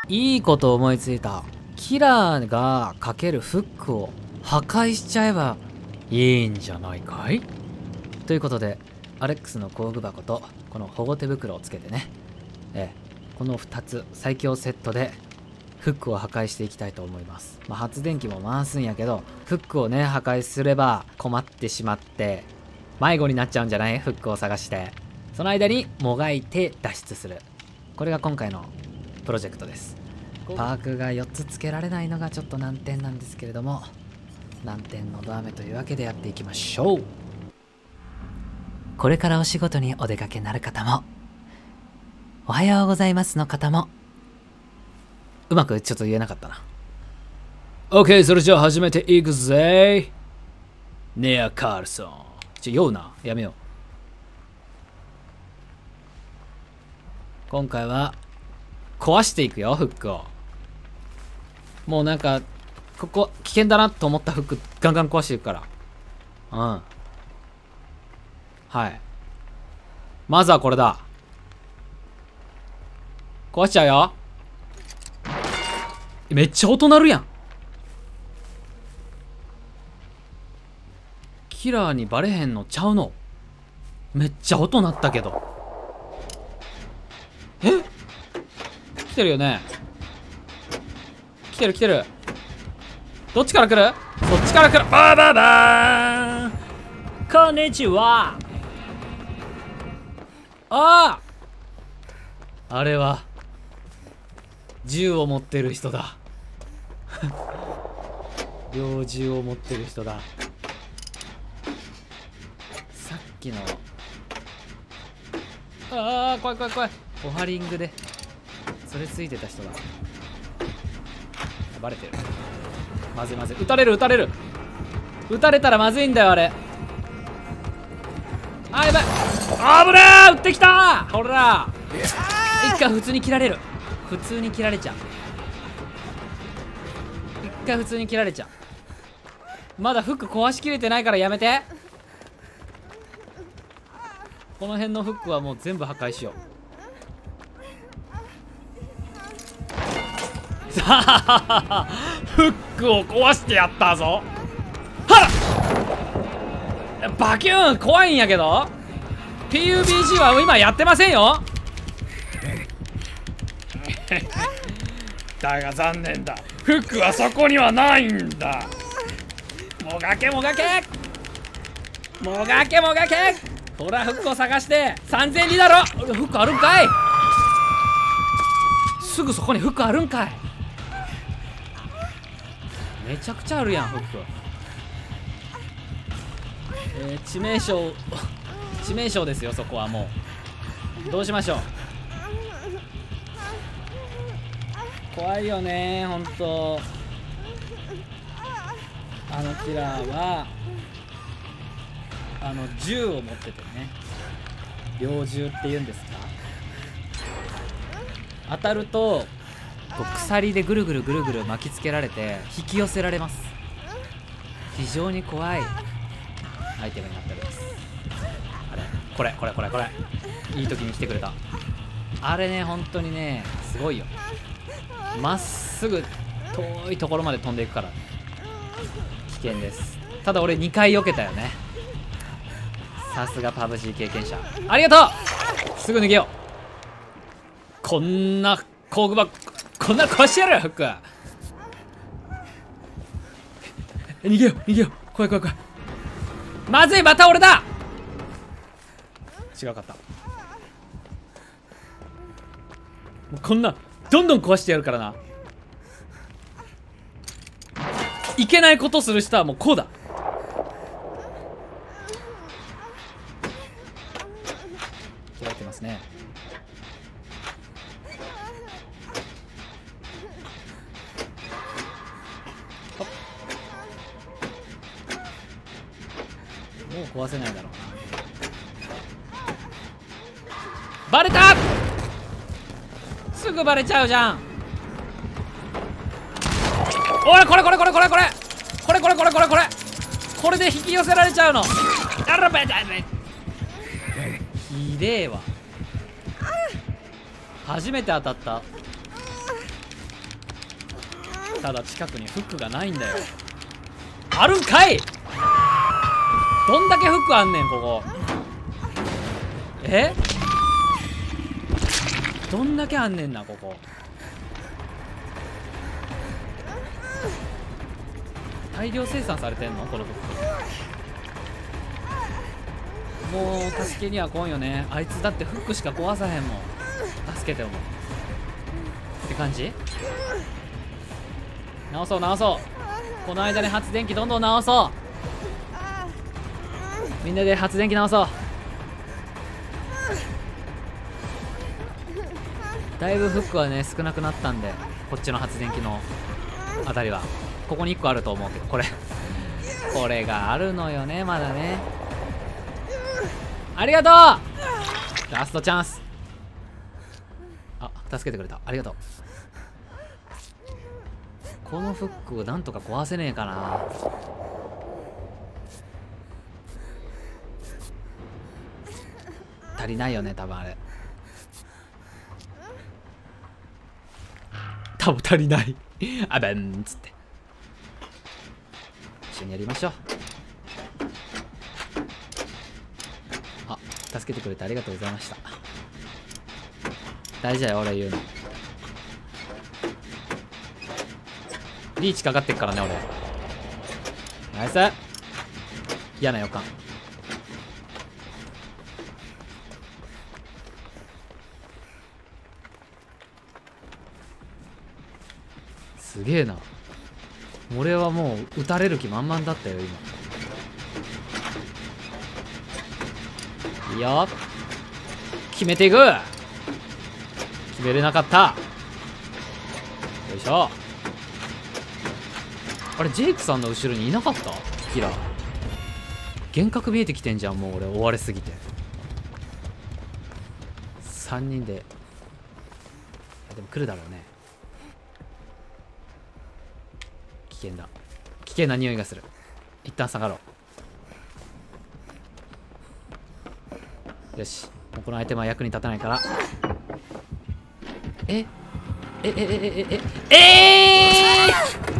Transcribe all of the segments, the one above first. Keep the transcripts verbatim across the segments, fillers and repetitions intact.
いいこと思いついた。キラーがかけるフックを破壊しちゃえばいいんじゃないかい。ということでアレックスの工具箱とこの保護手袋をつけてね、ええ、このふたつ最強セットでフックを破壊していきたいと思います。まあ、発電機も回すんやけど、フックをね破壊すれば困ってしまって迷子になっちゃうんじゃない？フックを探して、その間にもがいて脱出する。これが今回のプロジェクトです。パークがよっつつけられないのがちょっと難点なんですけれども、難点のど飴というわけでやっていきましょう。これからお仕事にお出かけになる方も、おはようございますの方も、うまくちょっと言えなかったな。 OK、 それじゃあ始めていくぜ。ネア・カールソン。ちょ酔うな、やめよう。今回は壊していくよ、フックを。もうなんかここ危険だなと思ったフックガンガン壊していくから。うん、はい。まずはこれだ。壊しちゃうよ。めっちゃ音鳴るやん。キラーにバレへんのちゃうの？めっちゃ音鳴ったけど。え？来てるよね。来てる来てる。どっちから来る？そっちから来る。バーバーバーン。こんにちは。ああ、あれは銃を持ってる人だ。猟銃を持ってる人だ。さっきのああ怖い怖い怖い。オハリングでそれついてた人だ。バレてる。まずいまずい。撃たれる撃たれる。撃たれたらまずいんだよあれ。あーやばい。あぶねー。撃ってきたー。ほら一回普通に切られる。普通に切られちゃう。一回普通に切られちゃう。まだフック壊しきれてないからやめて。この辺のフックはもう全部破壊しよう。さあフックを壊してやったぞ。はっバキューン怖いんやけど ピーユービージー は今やってませんよ。だが残念だ、フックはそこにはないんだ。もがけもがけもがけもがけ。ほらフックを探してさんぜんにだろ。フックあるんかい。すぐそこにフックあるんかい。めちゃくちゃあるやんフック。えー、致命傷致命傷ですよそこは。もうどうしましょう。怖いよねほんと。あのキラーはあの銃を持っててね、猟銃っていうんですか。当たるとこう鎖でぐるぐるぐるぐる巻きつけられて引き寄せられます。非常に怖いアイテムになっております。あれこれこれこれこれいい時に来てくれた。あれね本当にねすごいよ。まっすぐ遠いところまで飛んでいくから危険です。ただ俺にかい避けたよね。さすがパブジー経験者。ありがとう。すぐ逃げよう。こんな工具箱こんな壊してやるフック。逃げよう逃げよう。怖い怖い怖い。まずいまた俺だ。違うかった。もうこんなどんどん壊してやるからな。いけないことする人はもうこうだ。開いてますね。もう壊せないだろうな。バレた。すぐバレちゃうじゃん。おいこれこれこれこれこれこれこれこれこれこれこれで引き寄せられちゃうの。あらべだべひでえわ。初めて当たった。 ただ近くにフックがないんだよ。あるんかい。どんだけフックあんねんここ。えどんだけあんねんなここ。大量生産されてんのこのフック。もう助けには来んよね。あいつだってフックしか壊さへんもん。助けてもって感じ。直そう直そう。この間に発電機どんどん直そう。みんなで発電機直そう。だいぶフックはね少なくなったんで、こっちの発電機のあたりはここにいっこあると思うけど、これこれがあるのよねまだね。ありがとう。ラストチャンス。あ、助けてくれた、ありがとう。このフックをなんとか壊せねえかな。足りないよね多分あれ。多分足りないあべんっつって一緒にやりましょう。あ、助けてくれてありがとうございました。大事だよ俺言うの。リーチかかってっからね俺。ナイス。嫌な予感。すげえな。俺はもう撃たれる気満々だったよ今。いいよ、決めていく。決めれなかった。よいしょ。あれジェイクさんの後ろにいなかったキラー。幻覚見えてきてんじゃんもう俺追われすぎて。さんにんで。でも来るだろうね。危険だ。危険な匂いがする。一旦下がろう。よし、もうこのアイテムは役に立たないから。えええええええええ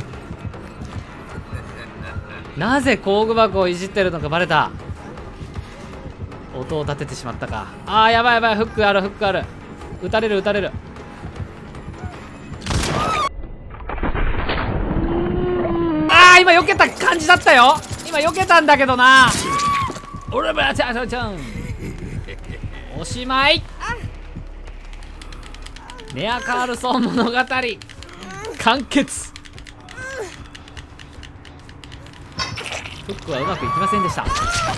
ー、なぜ工具箱をいじってるのかバレた。音を立ててしまったか。あーやばいやばい。フックあるフックある。撃たれる撃たれる。あー今避けた感じだったよ。今避けたんだけどな。俺もやちゃちゃちゃん。おしまい。ネア・カールソン物語完結。フックはうまくいきませんでした。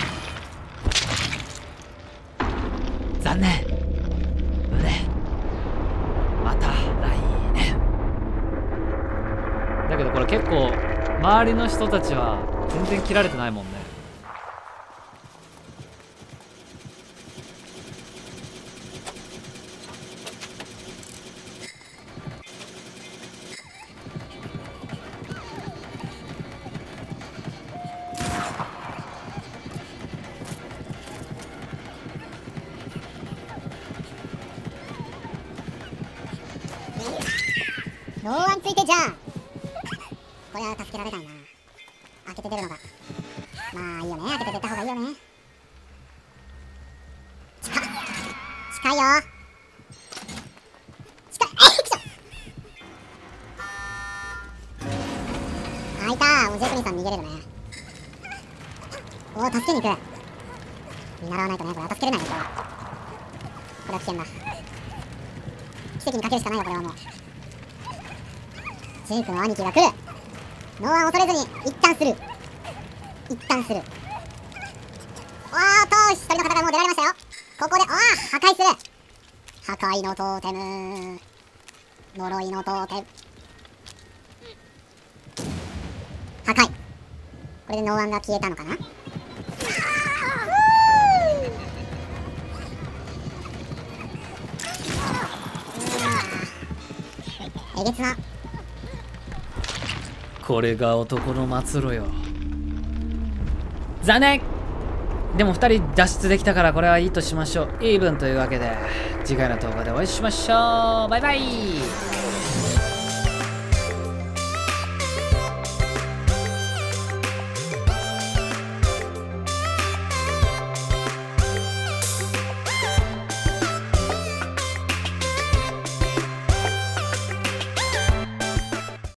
残念。胸また来年。だけどこれ結構周りの人たちは全然切られてないもんね。 ノーワンついてじゃん。これは助けられないな。開けて出るのがまあいいよね。開けて出た方がいいよね。近っ近いよ。近い。えっ来た。あいた。もうジェイクリンさん逃げれるね。おお助けに行く。見習わないとね。これは助けれないね。これはこれは危険だ。奇跡にかけるしかないよこれはもう。ジェイクの兄貴が来る。ノーワン恐れずに一旦する。一旦する。おーっと一人の方がもう出られましたよ。ここでああ破壊する。破壊のトーテム。呪いのトーテム。破壊。これでノーワンが消えたのかな。えげつな。 これが男の末路よ。残念。でもふたり脱出できたからこれはいいとしましょう。イーブンというわけで次回の動画でお会いしましょう。バイバイ。